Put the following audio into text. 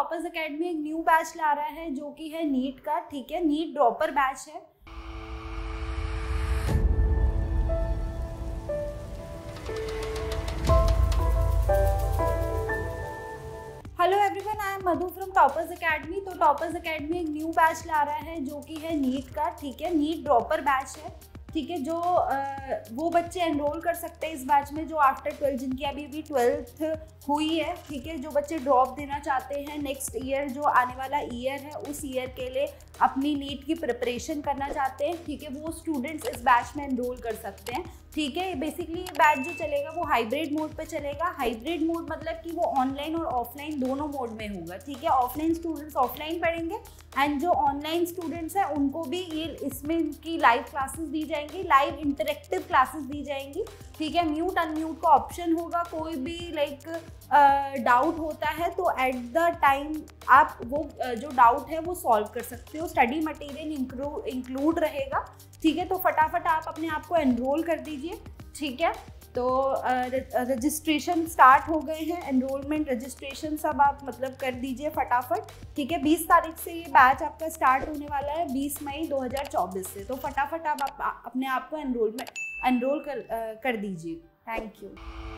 Toppers academy एक new batch ला रहा है जो कि है नीट का, ठीक है, नीट ड्रॉपर बैच है। Hello everyone, I am Madhu from toppers academy. तो टॉपर्स एकेडमी एक न्यू बैच ला रहा है जो कि है नीट का, ठीक है, नीट ड्रॉपर बैच है, ठीक है। जो वो बच्चे एनरोल कर सकते हैं इस बैच में जो आफ्टर 12, जिनकी अभी 12th हुई है, ठीक है, जो बच्चे ड्रॉप देना चाहते हैं नेक्स्ट ईयर, जो आने वाला ईयर है उस ईयर के लिए अपनी नीट की प्रिपरेशन करना चाहते हैं, ठीक है, वो स्टूडेंट्स इस बैच में एनरोल कर सकते हैं, ठीक है। बेसिकली ये बैच जो चलेगा वो हाइब्रिड मोड पे चलेगा। हाइब्रिड मोड मतलब कि वो ऑनलाइन और ऑफलाइन दोनों मोड में होगा, ठीक है। ऑफलाइन स्टूडेंट्स ऑफलाइन पढ़ेंगे एंड जो ऑनलाइन स्टूडेंट्स हैं उनको भी ये इसमें इनकी लाइव क्लासेस दी जाएंगी, लाइव इंटरेक्टिव क्लासेस दी जाएंगी, ठीक है। म्यूट अनम्यूट का ऑप्शन होगा, कोई भी डाउट होता है तो एट द टाइम आप वो जो डाउट है वो सॉल्व कर सकते हो। स्टडी मटेरियल इंक्लूड रहेगा, ठीक है। तो फटाफट आप अपने आप को एनरोल कर दीजिए, ठीक है। तो रजिस्ट्रेशन स्टार्ट हो गए हैं, एनरोलमेंट रजिस्ट्रेशन सब आप कर दीजिए फटाफट, ठीक है। 20 तारीख से ये बैच आपका स्टार्ट होने वाला है, 20 मई 2024 से। तो फटाफट आप अपने आप को एनरोल कर दीजिए। Thank you.